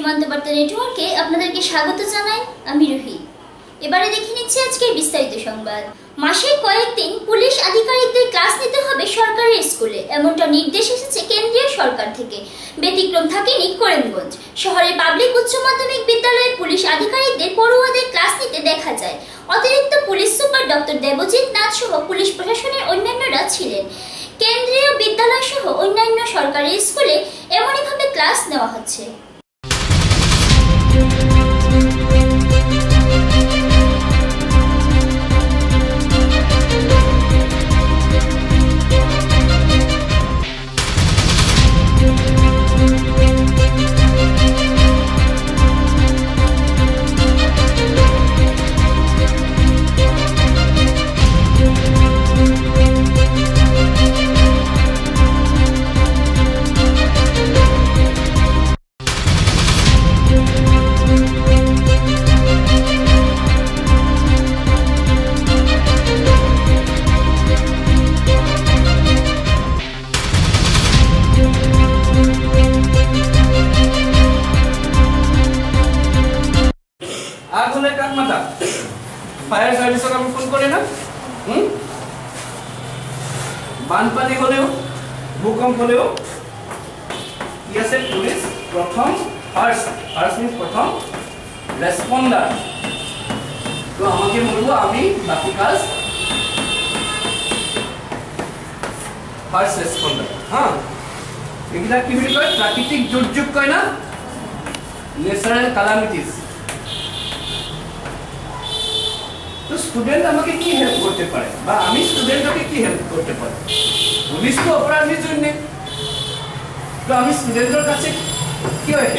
সীমান্ত বার্তা নেটওয়ার্কে আপনাদেরকে স্বাগত জানাই। আমি রুহি। এবারে দেখে নিচ্ছি আজকের বিস্তারিত সংবাদ। মাসে কয়েকদিন পুলিশ আধিকারিকদের ক্লাস নিতে হবে সরকারি স্কুলে, এমনটা নির্দেশ এসেছে কেন্দ্রীয় সরকার থেকে। ব্যতিক্রম থাকেনি করিমগঞ্জ শহরের পাবলিক উচ্চ মাধ্যমিক বিদ্যালয়ের পুলিশ আধিকারিকদের পড়ুয়াদের ক্লাস নিতে দেখা যায়। অতিরিক্ত police super doctor Debajit Nath সহ পুলিশ প্রশাসনের অন্যান্যরা ছিলেন। কেন্দ্রীয় বিদ্যালয় সহ অন্যান্য সরকারি স্কুলে এমনইভাবে ক্লাস নেওয়া হচ্ছে। ফায়ার সার্ভিসক আমি ফোন করে না বানপানী হলেও ভূকম্প হলেও কি আছে পুলিশ প্রথম ফার্স্ট মিন্স প্রথম রেসপন্ডার। তো আমাকে বলবো আমি বাকি কাজ ফার্স্ট রেসপন্ডার। হ্যাঁ, এগুলা কি বলি কয় প্রাকৃতিক দুর্যোগ কয় না, ন্যাচারাল ক্যালামিটিস। তো স্টুডেন্ট আমাকে কি হেল্প করতে পারে বা আমি স্টুডেন্টকে কি হেল্প করতে পারি? পুলিশ তো অপরাধীর জন্য, তো আমি স্টুডেন্টের কাছে কি হয়?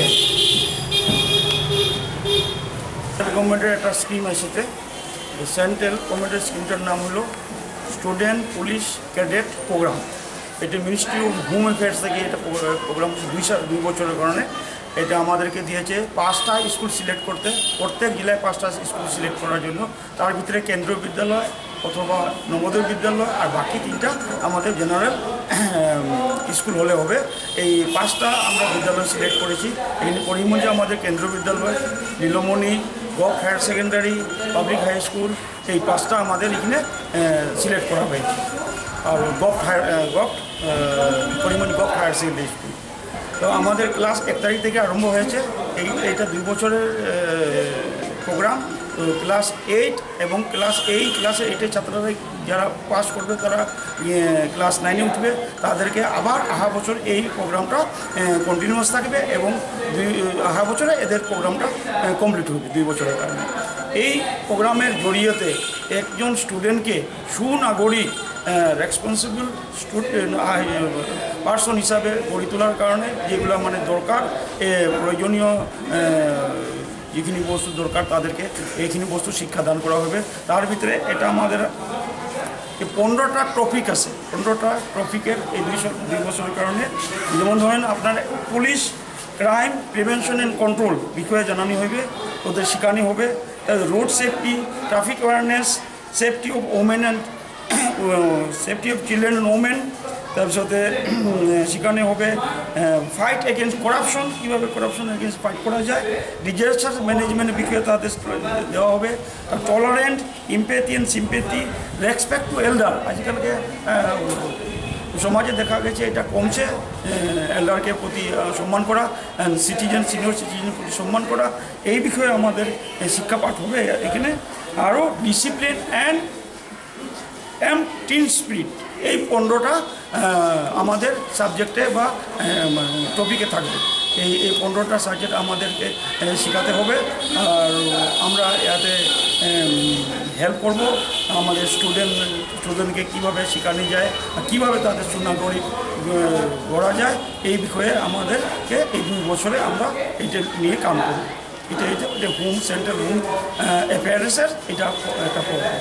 গভর্নমেন্টের একটা স্কিম এসেছে, সেন্ট্রাল গভর্নমেন্টের স্কিমটার নাম হলো স্টুডেন্ট পুলিশ ক্যাডেট প্রোগ্রাম। এটা মিনিস্ট্রি অফ হোম অ্যাফেয়ার্স থেকে এটা প্রোগ্রাম 2 বছরের কারণে এটা আমাদেরকে দিয়েছে 5টা স্কুল সিলেক্ট করতে, প্রত্যেক জেলায় 5টা স্কুল সিলেক্ট করার জন্য। তার ভিতরে কেন্দ্রীয় বিদ্যালয় অথবা নবোদয় বিদ্যালয় আর বাকি 3টা আমাদের জেনারেল স্কুল হলে হবে। এই 5টা আমরা বিদ্যালয় সিলেক্ট করেছি। এখানে করিমগঞ্জে আমাদের কেন্দ্রীয় বিদ্যালয়, Nilmoni, gov higher secondary, public high school, এই 5টা আমাদের এখানে সিলেক্ট করা হয়েছে। আর Karimganj gov higher secondary school. তো আমাদের ক্লাস 1 তারিখ থেকে আরম্ভ হয়েছে। এইটা 2 বছরের প্রোগ্রাম। তো ক্লাস 8 এবং ক্লাস 8 ছাত্ররা যারা পাস করবে তারা ক্লাস 9-এ উঠবে, তাদেরকে আবার আহা বছর এই প্রোগ্রামটা কন্টিনিউয়াস থাকবে এবং আহা বছরে এদের প্রোগ্রামটা কমপ্লিট হবে 2 বছরের কারণে। এই প্রোগ্রামের জড়িয়েতে একজন স্টুডেন্টকে সুনাগরিক রেসপন্সিবল পার্সন হিসাবে গড়ে তোলার কারণে যেগুলো মানে দরকার, প্রয়োজনীয় যেখিনি বস্তু দরকার তাদেরকে এইখিনি বস্তু শিক্ষাদান করা হবে। তার ভিতরে এটা আমাদের 15টা টপিক আছে। 15টা টপিকের এই 2 বছরের কারণে, যেমন ধরেন আপনার police crime prevention and control বিষয়ে জানানি হবে, ওদের শেখানি হবে। Road safety, traffic awareness, safety of women and safety of children and women. তারপরে সেখানে হবে ফাইট এগেনস্ট করাপশন, কীভাবে করাপশন এগেনস্ট ফাইট করা যায়। ডিজাস্টার ম্যানেজমেন্টের বিষয়ে তাদের দেওয়া হবে। Tolerant, empathy and sympathy, respect to elder. আজকালকে সমাজে দেখা গেছে এটা কমছে, এল্ডারকে প্রতি সম্মান করা, সিনিয়র সিটিজেনের প্রতি সম্মান করা, এই বিষয়ে আমাদের শিক্ষা পাঠ হবে এখানে। আরও ডিসিপ্লিন অ্যান্ড টিম স্পিরিট, এই 15টা আমাদের সাবজেক্টে বা টপিকে থাকবে। এই 15টা সাবজেক্ট আমাদেরকে শেখাতে হবে। আর আমরা ইয়াতে হেল্প করব আমাদের স্টুডেন্টকে কীভাবে শেখানো যায়, কীভাবে তাদের সুনাগরিক গড়া যায়, এই বিষয়ে আমাদেরকে এই 2 বছরে আমরা এইটা নিয়ে কাম করব। এটা হোম সেন্ট্রাল হোম অ্যাফেয়ার্সের এটা একটা প্রোগ্রাম।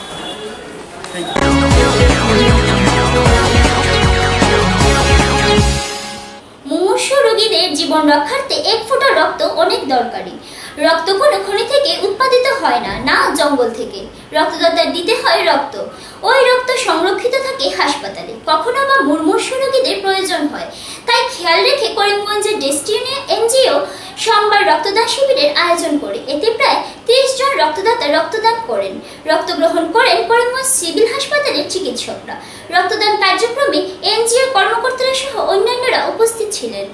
মুমূর্ষু রোগীদের জীবন রক্ষার্থে 1 ফোঁটা রক্ত অনেক দরকারি। রক্ত কোনো খনি থেকে উৎপাদিত হয় না, না জঙ্গল থেকে। রক্তদাতার দিতে হয় রক্ত। ওই রক্ত সংরক্ষিত থাকে হাসপাতালে, কখনো বা মুমূর্ষু রোগীদের প্রয়োজন হয়। তাই খেয়াল রেখে করিমগঞ্জের ডেস্টিনি এনজিও সোমবার রক্তদান শিবিরের আয়োজন করে এতে প্রায় 30 জন রক্তদাতা রক্তদান করেন। রক্ত গ্রহণ করেন করিমগঞ্জ সিভিল হাসপাতালের চিকিৎসকরা। রক্তদান কার্যক্রমে এনজিওর কর্মকর্তারা সহ অন্যান্যরা উপস্থিত ছিলেন।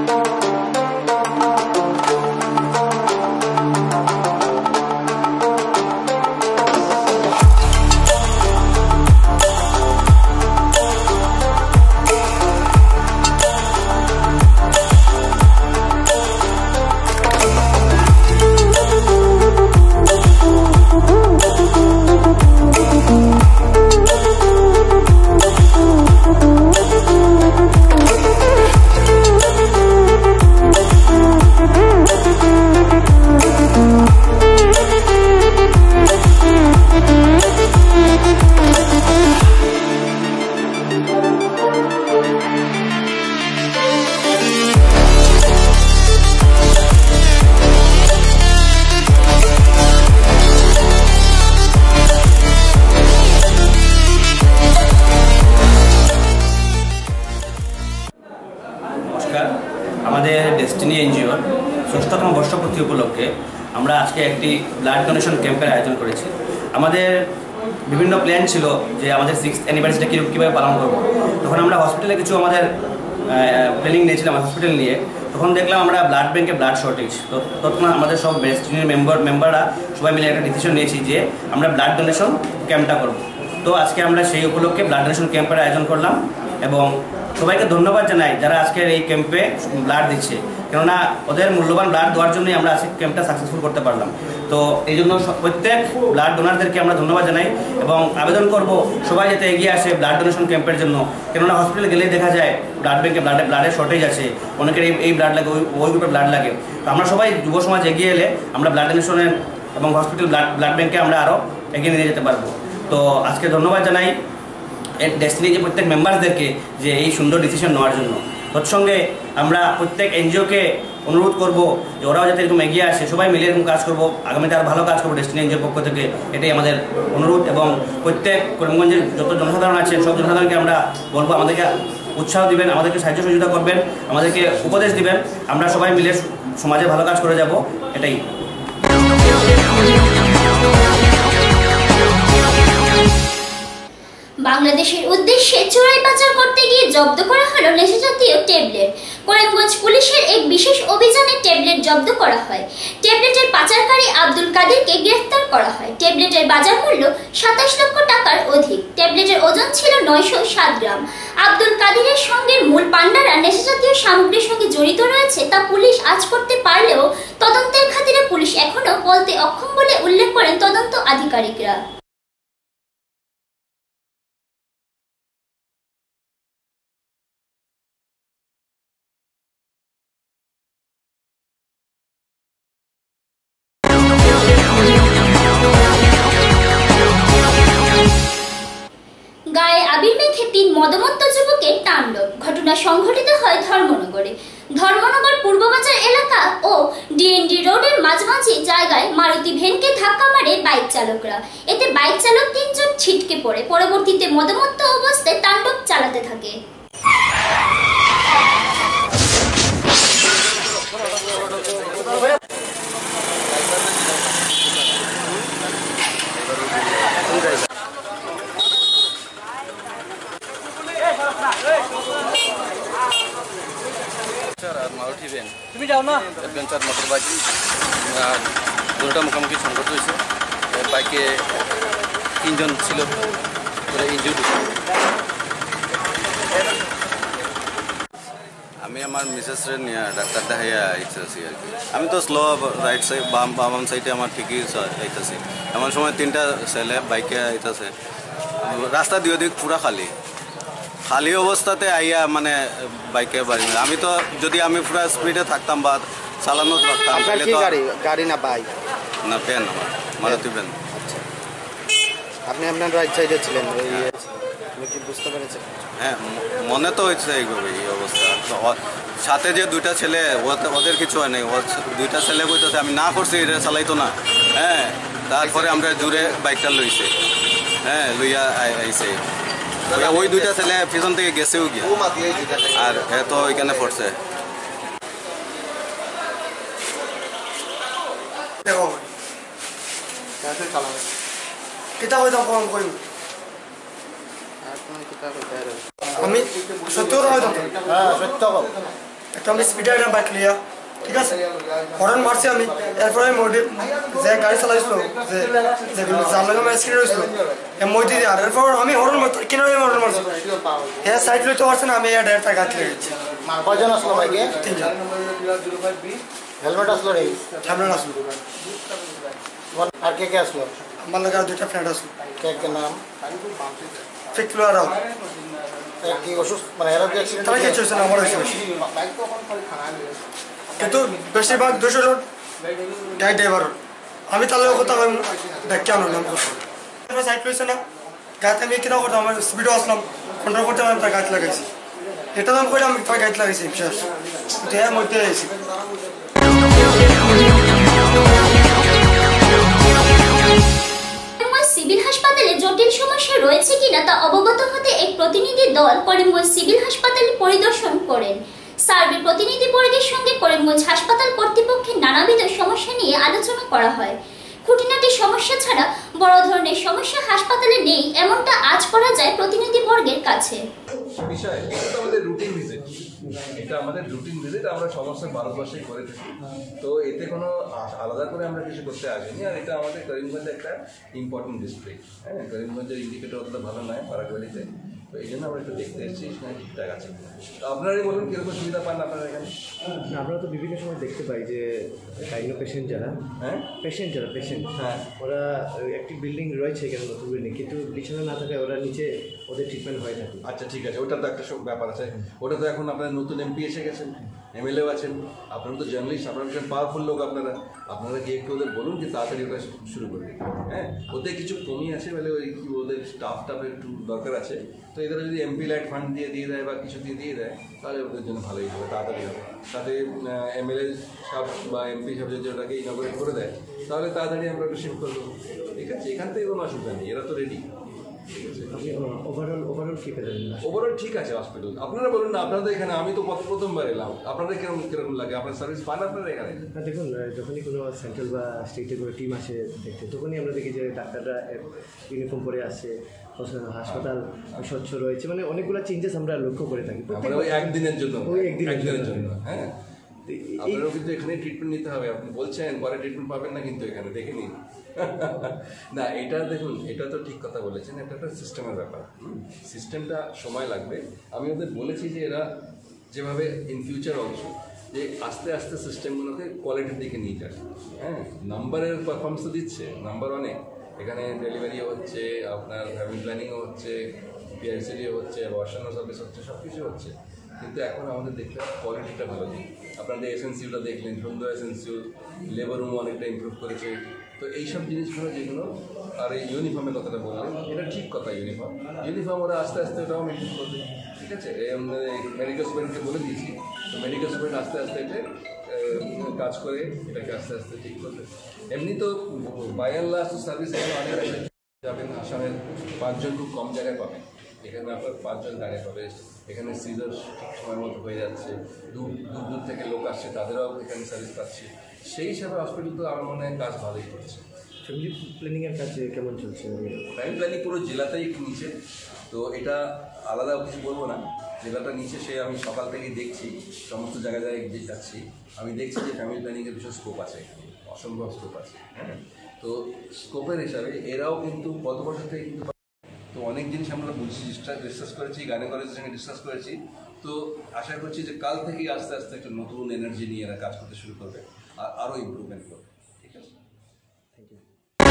আমাদের ডেস্টিনি এনজিওর ৬ষ্ঠতম বর্ষপূর্তি উপলক্ষে আমরা আজকে একটি ব্লাড ডোনেশন ক্যাম্পের আয়োজন করেছি। আমাদের বিভিন্ন প্ল্যান ছিল যে আমাদের 6th অ্যানিভার্সারিটা কীভাবে পালন করব। তখন আমরা হসপিটালে কিছু আমাদের প্ল্যানিং নিয়েছিলাম হসপিটাল নিয়ে। তখন দেখলাম আমরা ব্লাড ব্যাঙ্কে ব্লাড শর্টেজ, তো তখন আমাদের সব ডেস্টিনির মেম্বাররা সবাই মিলে একটা ডিসিশন নিয়েছি যে আমরা ব্লাড ডোনেশন ক্যাম্পটা করব। তো আজকে আমরা সেই উপলক্ষে ব্লাড ডোনেশন ক্যাম্পের আয়োজন করলাম এবং সবাইকে ধন্যবাদ জানাই যারা আজকের এই ক্যাম্পে ব্লাড দিচ্ছে, কেননা ওদের মূল্যবান ব্লাড দেওয়ার জন্যই আমরা আজকে ক্যাম্পটা সাকসেসফুল করতে পারলাম। তো এই জন্য প্রত্যেক ব্লাড ডোনারদেরকে আমরা ধন্যবাদ জানাই এবং আবেদন করব সবাই যাতে এগিয়ে আসে ব্লাড ডোনেশন ক্যাম্পের জন্য, কেননা হসপিটালে গেলেই দেখা যায় ব্লাড ব্যাঙ্কে ব্লাডের শর্টেজ আছে, অনেকের এই ব্লাড লাগে, ওই গ্রুপের ব্লাড লাগে। তো আমরা সবাই যুব সমাজ এগিয়ে এলে আমরা ব্লাড ডোনেশনের এবং হসপিটাল ব্লাড ব্যাঙ্কে আমরা আরও এগিয়ে নিয়ে যেতে পারবো। তো আজকে ধন্যবাদ জানাই ডেস্টিনি যে প্রত্যেক মেম্বারসদেরকে যে এই সুন্দর ডিসিশন নেওয়ার জন্য। তৎসঙ্গে আমরা প্রত্যেক এনজিওকে অনুরোধ করব যে ওরাও যাতে এরকম এগিয়ে আসে, সবাই মিলে এরকম কাজ করবো, আগামীতে আর ভালো কাজ করবো ডেস্টিনি এনজিওর পক্ষ থেকে, এটাই আমাদের অনুরোধ। এবং প্রত্যেক করিমগঞ্জের যত জনসাধারণ আছেন সব জনসাধারণকে আমরা বলবো আমাদেরকে উৎসাহ দিবেন, আমাদেরকে সাহায্য সহযোগিতা করবেন, আমাদেরকে উপদেশ দিবেন, আমরা সবাই মিলে সমাজে ভালো কাজ করে যাব, এটাই। বাংলাদেশের উদ্দেশ্যে চোরাই পাচার করতে গিয়ে জব্দ করা হলো নেশাজাতীয় ট্যাবলেট। করিমগঞ্জ পুলিশের এক বিশেষ অভিযানে ট্যাবলেট জব্দ করা হয়। ট্যাবলেটের পাচারকারী আব্দুল কাদেরকে গ্রেফতার করা হয়। ট্যাবলেটের বাজার মূল্য 27 লক্ষ টাকার অধিক। ট্যাবলেটের ওজন ছিল 907 গ্রাম। আব্দুল কাদেরের সঙ্গে মূল পান্ডারা নেশাজাতীয় সামগ্রীর সঙ্গে জড়িত রয়েছে তা পুলিশ আজ করতে পারলেও তদন্তের খাতিরে পুলিশ এখনো বলতে অক্ষম বলে উল্লেখ করেন তদন্ত আধিকারিকরা। গায়ে আবির মেখে 3 মদমত্ত যুবকের তাণ্ডব। ঘটনা সংঘটিত হয় ধর্মনগরে। ধর্মনগর পূর্ববাজার এলাকা ও ডিএনডি রোডের মাঝামাঝি জায়গায় মারুতি ভ্যানকে ধাক্কা মারে বাইক চালকরা। এতে বাইক চালক 3 জন ছিটকে পড়ে পরবর্তীতে মদমত্ত অবস্থায় তাণ্ডব চালাতে থাকে। মারুতি ভ্যান তুমি যাও না অ্যাডভেঞ্চার মোটর বাইক দুটোটা মুখোমুখি সংঘর্ষ হয়েছে। বাইকে 3 জন ছিল, ইনজুর্ড। আমি আমার মিসেসরে নিয়ে ডাক্তার দেখাইয়া আইতেছি আর কি। আমি তো স্লো রাইট সাইড বাম সাইডে আমার ঠিকই আইতেছি। এমন সময় 3টা ছেলে বাইকে আইতেছে, রাস্তা দুই দিক পুরা খালি অবস্থাতে আইয়া মানে বাইকে বাড়ি। আমি তো যদি আমি পুরা স্পিডে থাকতাম বা চালানো থাকতাম গাড়ি না বাইক না ভ্যান, আমার মারুতি ভ্যান। আচ্ছা, আপনি আপনার রাইট সাইডে ছিলেন, কি বুঝতে পেরেছেন? হ্যাঁ, মনে তো হয়েছে এই অবস্থা। সাথে যে 2টা ছেলে ওদের কিছু হয় নাই, 2টা ছেলে বলতেছে আমি না করছি, এটা চালাইতো না। হ্যাঁ, তারপরে আমরা জুড়ে বাইকটা লইছে, হ্যাঁ লইয়া আইছে। ওই 2টা ছেলে পিছন থেকে গেছেও গিয়া, আর এ তো ওইখানে পড়ছে। দেখো কাছে চালাবে কিতা হইতাম কম করি আর তুমি কি কাছে বাইরে আমি সত্য কথা হইতাম হ্যাঁ সত্য কথা একটা আমি স্পিডে একটা বাইক লিয়া ঠিক আছে হর্ন মারছি আমি এরপরে যে গাড়ি চালাইছিল যে যার লগে আমার স্ক্রিন হয়েছিল মই দিয়ে আর এরপর আমি হর্ন মারছি কিনারে হর্ন মারছি হ্যাঁ সাইড লইতে পারছে না আমি ডাইরেক্ট গাছ লেগেছি কয়জন আসলো বাইকে তিনজন হেলমেট আসলো রে হেলমেট আসলো আর কে আসলো আমার লগে আর দুইটা ফ্রেন্ড আসলো কে নাম ফিকলো আর কি অসুস্থ মানে এরা কি অ্যাক্সিডেন্ট তারা কিছু হয়েছে না আমার হয়েছে কিন্তু বেশিরভাগ 200 জন ড্রাইভার আমি তাহলে কথা ব্যাখ্যা আনলাম সাইড লইছে না গাতে আমি কিনা করতাম আমার স্পিডও আসলাম কন্ট্রোল করতে আমি তার গাছ লাগাইছি এটা দাম করে আমি তার গাছ লাগাইছি বিশ্বাস দেহের মধ্যে আইছি সিভিল হাসপাতালে জটিল সমস্যা রয়েছে কিনা তা অবগত হতে এক প্রতিনিধি দল করিমগঞ্জ সিভিল হাসপাতাল পরিদর্শন করেন। সার্ভে প্রতিনিধিবর্গের সঙ্গে করিমগঞ্জ হাসপাতাল কর্তৃপক্ষের নানাবিধ সমস্যা নিয়ে আলোচনা করা হয়। খুঁটিনাটি সমস্যা ছাড়া বড় ধরনের সমস্যা হাসপাতালে নেই এমনটা আজ করা যায় প্রতিনিধিবর্গের কাছে। বিষয় এটা আমাদের রুটিন ভিজিট, এটা আমাদের রুটিন ভিজিট আমরা সমস্ত ভারতবর্ষেই করে থাকি। তো এতে কোনো আলাদা করে আমরা কিছু করতে আসিনি। আর এটা আমাদের করিমগঞ্জে একটা ইম্পর্টেন্ট ডিস্ট্রিক্ট। হ্যাঁ, করিমগঞ্জের ইন্ডিকেটর অতটা ভালো নয় পাড়াগুলিতে, তো এই জন্য আমরা একটু দেখতে এসেছি সেখানে ঠিকঠাক আছে। তো আপনারাই বলুন কীরকম সুবিধা পান আপনারা এখানে? আমরা তো বিভিন্ন সময় দেখতে পাই যে গাইনো পেশেন্ট যারা পেশেন্ট হ্যাঁ ওরা একটি বিল্ডিং রয়েছে এখানে নতুন বিল্ডিং, কিন্তু বিছানা না থাকায় ওরা নিচে ওদের ট্রিটমেন্ট হয়ে থাকে। আচ্ছা ঠিক আছে, ওটা তো একটা ব্যাপার আছে। ওটা তো এখন আপনার নতুন এমপি এসে গেছেন, এমএলএও আছেন, আপনারা তো জার্নালিস্ট, আপনারা ভীষণ পাওয়ারফুল লোক। আপনারা গিয়ে একটু ওদের বলুন যে তাড়াতাড়ি ওটা শুরু করে দিন। হ্যাঁ, ওদের কিছু কমি আছে বলে ওই ওদের স্টাফের একটু দরকার আছে। তো এদের যদি এমপি লাইট ফান্ড দিয়ে দেয় বা কিছু দিয়ে দেয় তাহলে ওদের জন্য ভালোই হবে, তাড়াতাড়ি হবে। তাতে এমএলএ সাহেব বা এমপি সাহেব যদি ওটাকে ইনঅপারেট করে দেয় তাহলে তাড়াতাড়ি আমরা ওটা শিফট করবো। ঠিক আছে, এখান থেকে কোনো অসুবিধা নেই, এরা তো রেডি। ওভারঅল কি পেলেন? ওভারঅল ঠিক আছে হসপিটাল। আপনারা বলুন না, আপনাদের এখানে আমি তো প্রথমবার এলাম, আপনাদের কিরকম লাগে? আপনার সার্ভিস পান আপনারা এখানে? দেখুন, যখনই কোনো সেন্ট্রাল বা স্টেটের কোনো টিম আসে দেখতে, তখনই আমরা দেখি যে ডাক্তাররা ইউনিফর্ম পরে আসে, হাসপাতাল স্বচ্ছ রয়েছে, মানে অনেকগুলো চেঞ্জেস আমরা লক্ষ্য করে থাকি। ওই একদিনের জন্য হ্যাঁ, আপনারাও কিন্তু এখানে ট্রিটমেন্ট নিতে হবে। আপনি বলছেন পরে ট্রিটমেন্ট পাবেন না, কিন্তু এখানে দেখে নিন। না, এটা দেখুন, এটা তো ঠিক কথা বলেছেন, এটা একটা সিস্টেমের ব্যাপার। সিস্টেমটা সময় লাগবে। আমি ওদের বলেছি যে এরা যেভাবে ইন ফিউচার অলসো যে আস্তে আস্তে সিস্টেমগুলোকে কোয়ালিটির দিকে নিয়ে যায়। হ্যাঁ, নাম্বারের পারফরমেন্স তো দিচ্ছে, নাম্বার অনেক। এখানে ডেলিভারিও হচ্ছে, আপনার ফ্যামিলি প্ল্যানিংও হচ্ছে, পিআইসিডিও হচ্ছে, ওয়াশানো সার্ভিস হচ্ছে, সব কিছু হচ্ছে। কিন্তু এখন আমাদের দেখতে কোয়ালিটিটা ভালো দিই। আপনাদের এসএনসিউটা দেখলেন, সুন্দর এসএনসিউ, লেবার রুম অনেকটা ইমপ্রুভ করেছে। তো এইসব জিনিসগুলো যেগুলো, আর এই ইউনিফর্মের কথাটা বললেন, এটা ঠিক কথা। ইউনিফর্ম ওরা আস্তে আস্তে ওটাও মেনটেন করবে। ঠিক আছে, মেডিকেল স্টুডেন্টকে বলে দিয়েছি, তো মেডিকেল স্টুডেন্ট আস্তে আস্তে এটা কাজ করে এটাকে আস্তে আস্তে ঠিক করবে। এমনি তো বাই অ্যান্ড লার্জ সার্ভিস এখানে অনেক আছে। যাবেন আসামের 5 জন খুব কম জায়গায় পাবেন, এখানে আপনার 5 জন দাঁড়িয়ে পাবে। এখানে সিজার ঠিক সময় মতো হয়ে যাচ্ছে, দূর থেকে লোক আসছে, তাদেরও এখানে সার্ভিস পাচ্ছে। সেই হিসাবে হসপিটাল তো আমার মনে হয় কাজ ভালোই করছে। ফ্যামিলি প্ল্যানিংয়ের কাজ কেমন চলছে? ফ্যামিলি প্ল্যানিং পুরো জেলাতেই নিচে, তো এটা আলাদা কিছু বলবো না। জেলাটা নিচে, সে আমি সকাল থেকেই দেখছি, সমস্ত জায়গায় যাচ্ছি, আমি দেখছি যে ফ্যামিলি প্ল্যানিংয়ের ভীষণ স্কোপ আছে, অসম্ভব স্কোপ আছে। হ্যাঁ, তো স্কোপের হিসাবে এরাও কিন্তু গত বছর থেকে কিন্তু, তো অনেক জিনিস আমরা বুঝছি, ডিসকাস করেছি, গাইনোকোলজিস্টের সঙ্গে ডিসকাস করেছি। তো আশা করছি যে কাল থেকেই আস্তে আস্তে একটা নতুন এনার্জি নিয়ে এরা কাজ করতে শুরু করবে, আর আরও ইমপ্রুভমেন্ট করবে। ঠিক আছে, থ্যাংক ইউ।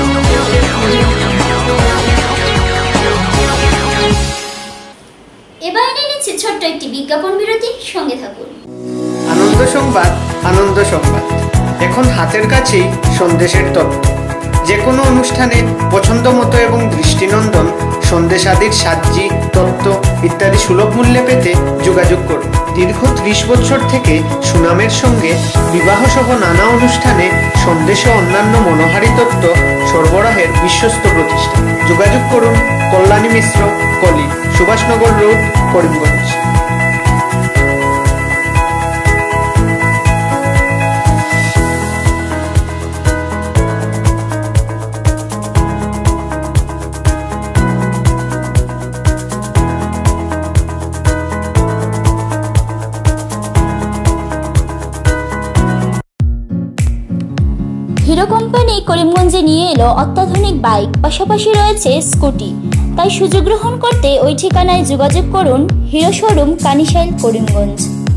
এবার নিয়ে নিচ্ছে ছোট্ট একটি বিজ্ঞাপন বিরতি, সঙ্গে থাকুন। আনন্দ সংবাদ, আনন্দ সংবাদ। এখন হাতের কাছেই সন্দেশের তত্ত্ব। যে কোনো অনুষ্ঠানে পছন্দ মতো এবং দৃষ্টিনন্দন সন্দেশাদির সাজ্জি, তত্ত্ব ইত্যাদি সুলভ মূল্যে পেতে যোগাযোগ করুন। দীর্ঘ 30 বছর থেকে সুনামের সঙ্গে বিবাহসহ নানা অনুষ্ঠানে সন্দেশ ও অন্যান্য মনোহারী তত্ত্ব সরবরাহের বিশ্বস্ত প্রতিষ্ঠান। যোগাযোগ করুন কল্যাণী মিশ্র, কলি, সুভাষনগর রোড, করিমগঞ্জ। হিরো কোম্পানি করিমগঞ্জে নিয়ে এলো অত্যাধুনিক বাইক, পাশাপাশি রয়েছে স্কুটি। তাই সুযোগ গ্রহণ করতে ওই ঠিকানায় যোগাযোগ করুন হিরো শোরুম কানিশাইল করিমগঞ্জ।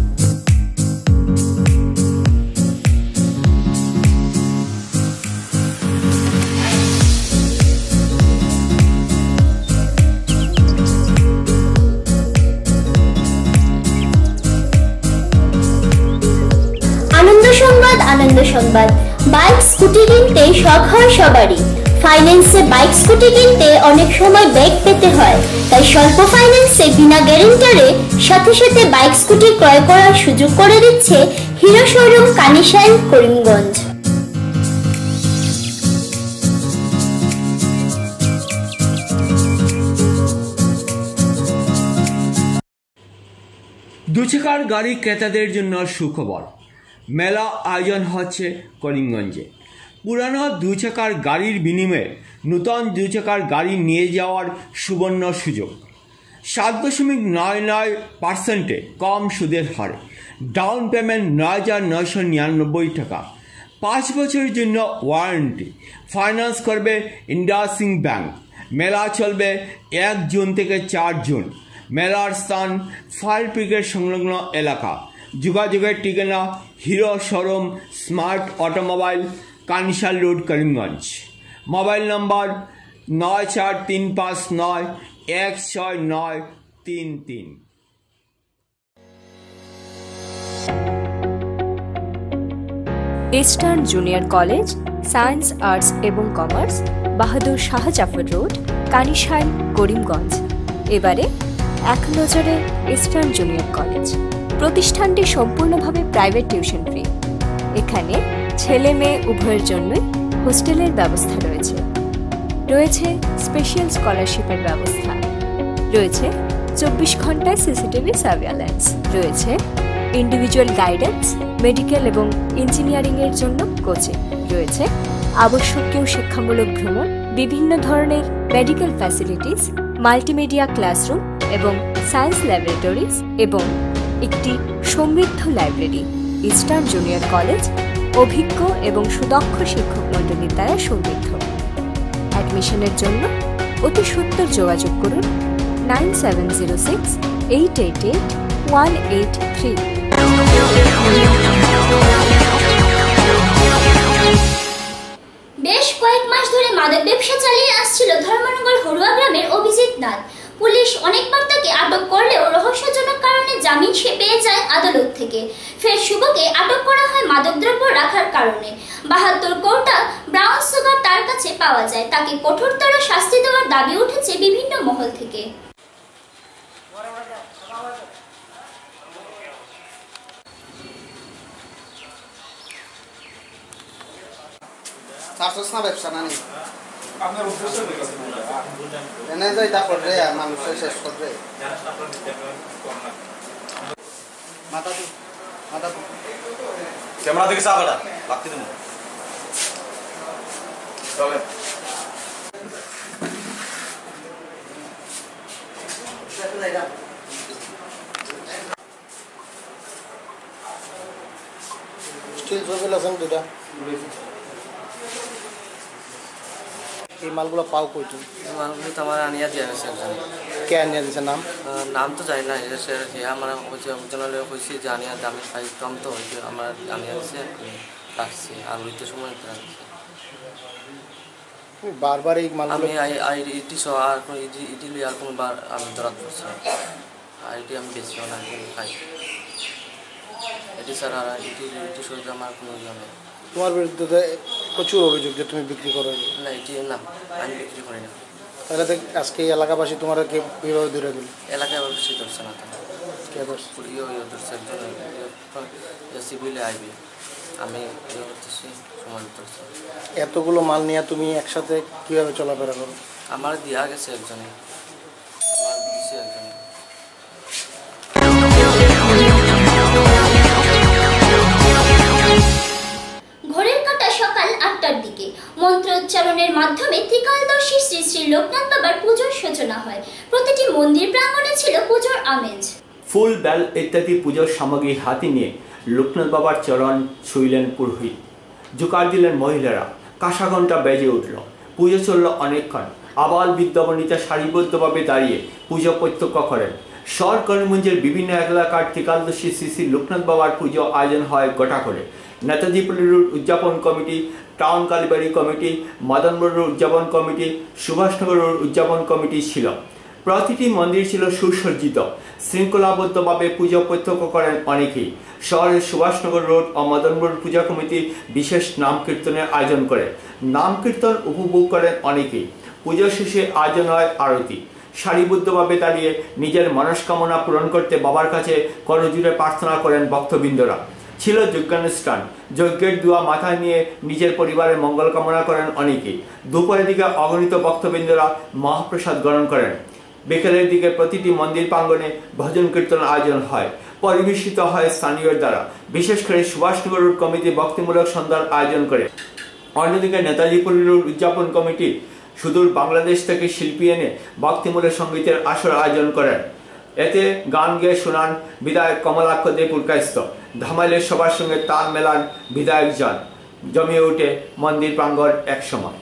আনন্দ সংবাদ। বাইক স্কুটি কিনতে শখ হয় সবারই। ফাইন্যান্সে বাইক স্কুটি কিনতে অনেক সময় ব্যাক পেতে হয়, তাই স্বল্প ফাইন্যান্সে বিনা গ্যারেন্টারে সাথে সাথে বাইক স্কুটি ক্রয় করার সুযোগ করে দিচ্ছে হিরো শোরুম কানিশাইল করিমগঞ্জ। দুচাকার গাড়ি ক্রেতাদের জন্য সুখবর। মেলা আয়োজন হচ্ছে করিমগঞ্জে। পুরানো দুচাকার গাড়ির বিনিময়ে নূতন দুচাকার গাড়ি নিয়ে যাওয়ার সুবর্ণ সুযোগ। 7.99% কম সুদের হারে, ডাউন পেমেন্ট 9,999 টাকা, 5 বছরের জন্য ওয়ারেন্টি, ফাইন্যান্স করবে ইন্ডাসইন্ড ব্যাংক। মেলা চলবে 1 জুন থেকে 4 জুন। মেলার স্থান ফায়ার ব্রিগেড সংলগ্ন এলাকা। যোগাযোগের ঠিকানা Hero showroom smart automobile, Kanishail road, Karimganj. Mobile number 9359169333। Eastern junior college, science, arts এবং কমার্স, বাহাদুর শাহ জাফর রোড, কানিশাইল, করিমগঞ্জ। এবারে এক নজরে ইস্টার্ন জুনিয়র কলেজ। প্রতিষ্ঠানটি সম্পূর্ণভাবে প্রাইভেট টিউশন ফ্রি। এখানে ছেলে মেয়ে উভয়ের জন্যই হোস্টেলের ব্যবস্থা রয়েছে। রয়েছে স্পেশাল স্কলারশিপের ব্যবস্থা। রয়েছে 24 ঘন্টায় সিসিটিভি সার্ভেইলেন্স। রয়েছে ইন্ডিভিজুয়াল গাইডেন্স, মেডিকেল এবং ইঞ্জিনিয়ারিংয়ের জন্য কোচিং। রয়েছে আবশ্যকীয় শিক্ষামূলক ভ্রমণ, বিভিন্ন ধরনের মেডিকেল ফ্যাসিলিটিস, মাল্টিমিডিয়া ক্লাসরুম এবং সায়েন্স ল্যাবরেটরিজ এবং একটি সমৃদ্ধ লাইব্রেরি। ইস্টার্ন জুনিয়র কলেজ অভিজ্ঞ এবং সুদক্ষ শিক্ষক মণ্ডলীর দ্বারা সমৃদ্ধ। অ্যাডমিশনের জন্য অতি সত্বর যোগাযোগ করুন 9706888183। বেশ কয়েক মাস ধরে মাদক ব্যবসা চালিয়ে আসছিল ধর্মনগর হরুয়া গ্রামের অভিজিৎ নাথ। পুলিশ অনেকবার তাকে আটক করলেও রহস্যজনক কারণে জামিন সে পেয়ে যায় আদালত থেকে। ফের শুভকে আটক করা হয় মাদকদ্রব্য রাখার কারণে। 72 কোটা ব্রাউন সুগার তার কাছে পাওয়া যায়। তাকে কঠোরতর শাস্তি দেওয়ার দাবি উঠেছে বিভিন্ন মহল থেকে। ব্যবসা না নেই আপনার উদ্দেশ্য এনে যাই তা করবে মানুষের শেষ করবে। ক্যামেরা দিকে চাপাটা বাকি দেবো চলে স্টিল ছবি লাগান দুটা। এই মালগুলো পাও কই তুমি? মালগুলো তো আমার আনিয়া দিয়া গেছে একজন। কে আনিয়া দিছে? নাম তো জানি না। যে আমার ওজনালে কইছি যে আনিয়া দামে প্রাইস কম তো হইছে, আমার আনিয়া দিছে রাখছি। আর ওইতে সময় রাখছি। বারবার এই মালগুলো আমি ইটি সহ আর কোনো ইটি লিয়ে আর কোনো বার আমি ধরাত করছি। আর এটি আমি বেশি না খাই এটি স্যার। আর ইটি সহ আমার কোনো ইয়ে নেই। তোমার বিরুদ্ধে প্রচুর অভিযোগ যে তুমি বিক্রি করো। না এটি না, আমি বিক্রি করি না। তাহলে আজকে এলাকাবাসী তোমার কীভাবে দূরে দিল? এলাকায় আবার কিছু ধরছে না। কে ধরছে? ধরছে একজন সিভিলে আইবি। আমি করতেছি সময় ধরছে। এতগুলো মাল নিয়ে তুমি একসাথে কীভাবে চলাফেরা করো? আমার দেওয়া গেছে একজনে, আমার দিয়েছে একজনে। ঘড়ির কাঁটা সকাল 8টার দিকে মন্ত্রোচ্চারণের মাধ্যমে ত্রিকালদর্শী শ্রী শ্রী লোকনাথ বাবার পুজোর সূচনা হয়। প্রতিটি মন্দির প্রাঙ্গণে ছিল পুজোর আমেজ। ফুল, বেল ইত্যাদি পুজোর সামগ্রী হাতে নিয়ে লোকনাথ বাবার চরণ ছুঁইলেন পুরোহিত। জোকার দিলেন মহিলারা। কাঁসা ঘণ্টা বেজে উঠল। পুজো চলল অনেকক্ষণ। আবাল বিদ্যাবনিতা সারিবদ্ধভাবে দাঁড়িয়ে পুজো প্রত্যক্ষ করেন। শহর করিমগঞ্জের বিভিন্ন এলাকার ত্রিকালদর্শী শ্রী শ্রী লোকনাথ বাবার পুজো আয়োজন হয় গোটা করে। নেতাজি পল্লী রোড উদযাপন committee, town Kalibari committee, Madanpur road উদযাপন কমিটি, সুভাষনগর রোড উদযাপন কমিটি ছিল। প্রতিটি মন্দির ছিল সুসজ্জিত। শৃঙ্খলাবদ্ধভাবে পুজো প্রত্যক্ষ করেন অনেকেই। শহরের সুভাষনগর রোড ও মদনপুর পূজা কমিটি বিশেষ নাম কীর্তনের আয়োজন করে। নাম কীর্তন উপভোগ করেন অনেকেই। পুজো শেষে আয়োজন হয় আরতি। সারিবদ্ধভাবে দাঁড়িয়ে নিজের মনস্কামনা পূরণ করতে বাবার কাছে করজোড়ে প্রার্থনা করেন ভক্তবৃন্দরা। ছিল যজ্ঞানুষ্ঠান। যজ্ঞের দোয়া মাথায় নিয়ে নিজের পরিবারের মঙ্গল কামনা করেন অনেকেই। দুপুরের দিকে অগণিত ভক্তবৃন্দরা মহাপ্রসাদ গ্রহণ করেন। বিকেলের দিকে প্রতিটি মন্দির প্রাঙ্গণে ভজন কীর্তন আয়োজন হয়, পরিবেশিত হয় স্থানীয় দ্বারা। বিশেষ করে সুভাষনগর রোড কমিটি ভক্তিমূলক সন্ধ্যার আয়োজন করে। অন্যদিকে নেতাজি পল্লী রোড উদযাপন কমিটি সুদূর বাংলাদেশ থেকে শিল্পী এনে ভক্তিমূলক সঙ্গীতের আসর আয়োজন করেন। এতে গান গেয়ে শোনান বিধায়ক কমলাক্ষ দে পুরকায়স্থ। ধামাইলের সবার সঙ্গে তাল মেলান বিধায়ক জন। জমিয়ে উঠে মন্দির প্রাঙ্গণ এক সময়।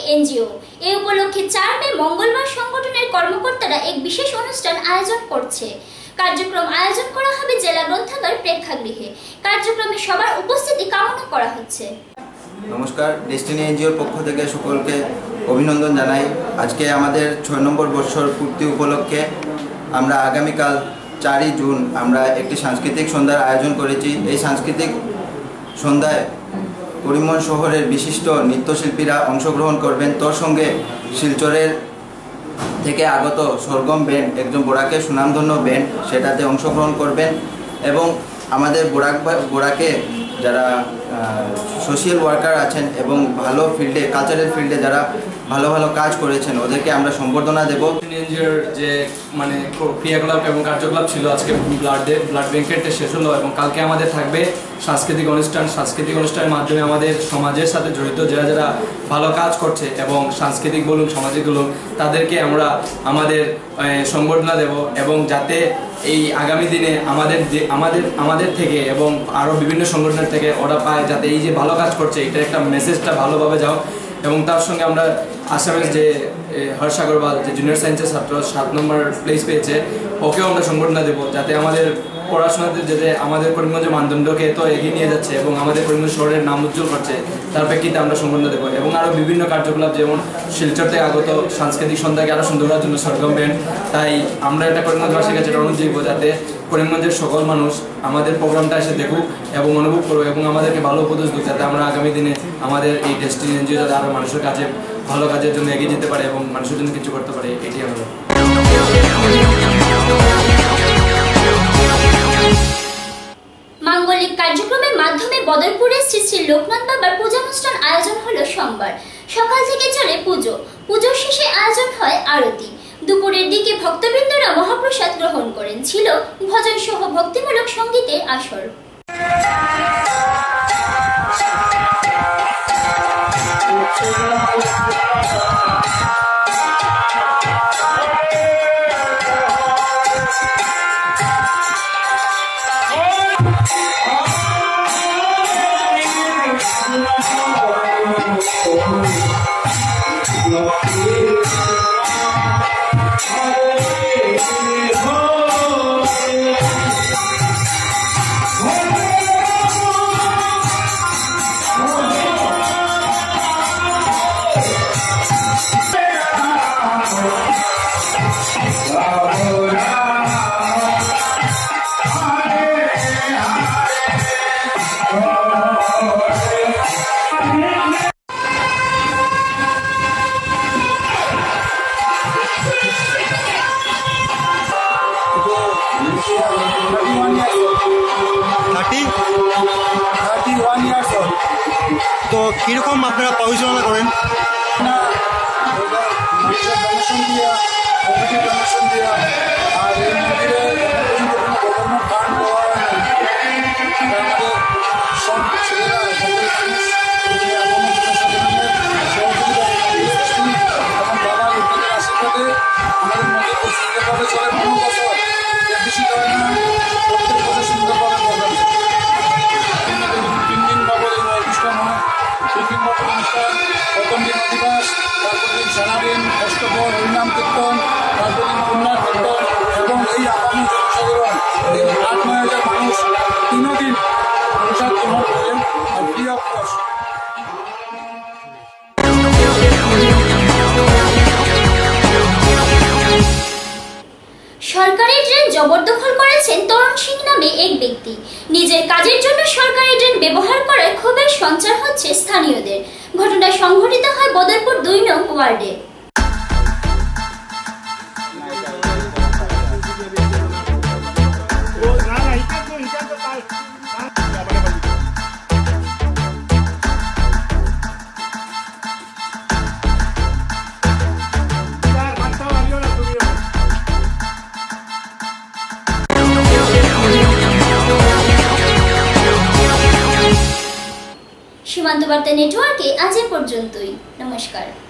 এনজিও। এই উপলক্ষে 4 মে মঙ্গলবার সংগঠনের কর্মকর্তারা এক বিশেষ অনুষ্ঠান আয়োজন করছে। কার্যক্রম আয়োজন করা হবে জেলা গ্রন্থাগার প্রেক্ষাগৃহে। কার্যক্রমে সবার উপস্থিতি কামনা করা হচ্ছে। নমস্কার, ডেস্টিনি এনজিওর পক্ষ থেকে সকলকে অভিনন্দন জানাই। আজকে আমাদের 6 নম্বর বর্ষর পূর্তি উপলক্ষে আমরা আগামীকাল 4 জুন আমরা একটি সাংস্কৃতিক সন্ধ্যার আয়োজন করেছি। এই সাংস্কৃতিক সন্ধ্যায় করিমগঞ্জ শহরের বিশিষ্ট নৃত্যশিল্পীরা অংশগ্রহণ করবেন। তোর সঙ্গে শিলচরের থেকে আগত সরগম ব্যান্ড, একজন বোরাকে সুনামধন্য ব্যান্ড, সেটাতে অংশগ্রহণ করবেন। এবং আমাদের বোরাকে যারা সোশিয়াল ওয়ার্কার আছেন এবং ভালো ফিল্ডে, কালচারাল ফিল্ডে যারা ভালো ভালো কাজ করেছেন, ওদেরকে আমরা সম্বর্ধনা দেব। এনজিওর যে মানে ক্রিয়াকলাপ এবং কার্যকলাপ ছিল, আজকে ব্লাড ব্যাংকেটে শেষ হলো এবং কালকে আমাদের থাকবে সাংস্কৃতিক অনুষ্ঠান। সাংস্কৃতিক অনুষ্ঠানের মাধ্যমে আমাদের সমাজের সাথে জড়িত যারা যারা ভালো কাজ করছে এবং সাংস্কৃতিক বলুন সামাজিক বলুন তাদেরকে আমরা আমাদের সম্বর্ধনা দেব এবং যাতে এই আগামী দিনে আমাদের থেকে এবং আরও বিভিন্ন সংগঠনের থেকে ওরা পায়, যাতে এই যে ভালো কাজ করছে এটা একটা মেসেজটা ভালোভাবে যাও। এবং তার সঙ্গে আমরা আসামের যে হর্ষ আগরওয়াল, যে জুনিয়র সায়েন্সের ছাত্র 7 নম্বর প্লেস পেয়েছে, ওকেও আমরা সম্বর্ধনা দেবো, যাতে আমাদের পড়াশোনাতে যাতে আমাদের করিমগঞ্জের মানদণ্ডকে তো এগিয়ে নিয়ে যাচ্ছে এবং আমাদের করিমগঞ্জ শহরের নাম উজ্জ্বল করছে, তার প্রেক্ষিতে আমরা সম্বর্ধনা দেবো। এবং আরও বিভিন্ন কার্যকলাপ, যেমন শিলচর থেকে আগত সাংস্কৃতিক সন্ধ্যাকে আরও সুন্দর করার জন্য সরগম ব্যান্ড। তাই আমরা এটা করিমগঞ্জবাসীর কাছে অনুরোধ জানাবো যাতে করিমগঞ্জের সকল মানুষ আমাদের প্রোগ্রামটা এসে দেখুক এবং অনুভব করুক এবং আমাদেরকে ভালো উপদেশ দিক, যাতে আমরা আগামী দিনে আমাদের এই ডেস্টিনি এনজিও যাতে আরও মানুষের কাছে ভালো কাজের জন্য এগিয়ে যেতে পারে এবং মানুষের জন্য কিছু করতে পারে, এটি আমরা। মাঙ্গলিক কার্যক্রমের মাধ্যমে বদরপুরে শ্রী শ্রী লোকনাথ বাবার পূজানুষ্ঠান আয়োজন হলো সোমবার। সকাল থেকে চলে পুজো। পুজোর শেষে আয়োজন হয় আরতি। দুপুরের দিকে ভক্তবৃন্দরা মহাপ্রসাদ গ্রহণ করেন। ছিল ভজন সহ ভক্তিমূলক সঙ্গীতের আসর। তো কীরকম আপনারা পরিচালনা করেন? ডোনেশন দিয়া আর এই মন্দিরে গভর্নমেন্ট ফান্ড দেওয়া হয় না। আমাদের সব ছেলেরা আশীর্বাদে আমাদের মন্দির খুব সুন্দরভাবে চলে। 5 বছর বেশি হয় না, প্রত্যেক বছর সুন্দরভাবে প্রোগ্রাম 3 দিন বাবদ এই অনুষ্ঠান হয়। 3 দিন বাবদ অনুষ্ঠান, প্রথম দিন অধিবাস, তারপর দিন সেনাদিন, অষ্টপ্রহর, হরিনাম কীর্তন, তারপর দিন পুণ্যার কীর্তন এবং এই আগামী জনসাধারণ 8-9 হাজার মানুষ 3 দিন প্রসাদ গ্রহণ করেন আর ফ্রি অফ কস্ট। সরকারি ড্রেন জবরদখল করেছেন তরুণ সিং নামে এক ব্যক্তি। নিজের কাজের জন্য সরকারি ড্রেন ব্যবহার করায় ক্ষোভের সঞ্চার হচ্ছে স্থানীয়দের। ঘটনা সংঘটিত হয় বদরপুর 2 নং ওয়ার্ডে। সীমান্ত বার্তা নেটওয়ার্কে আজ এ পর্যন্তই। নমস্কার।